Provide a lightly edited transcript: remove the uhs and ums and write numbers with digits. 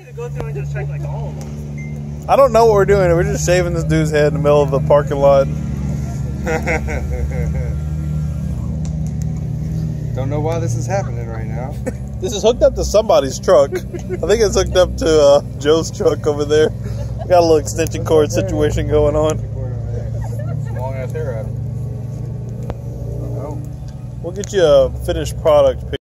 to go through and just check like all of them. I don't know what we're doing. We're just shaving this dude's head in the middle of the parking lot. Don't know why this is happening right now. This is hooked up to somebody's truck. I think it's hooked up to Joe's truck over there. We got a little extension cord situation going on. Long ass hair out. We'll get you a finished product.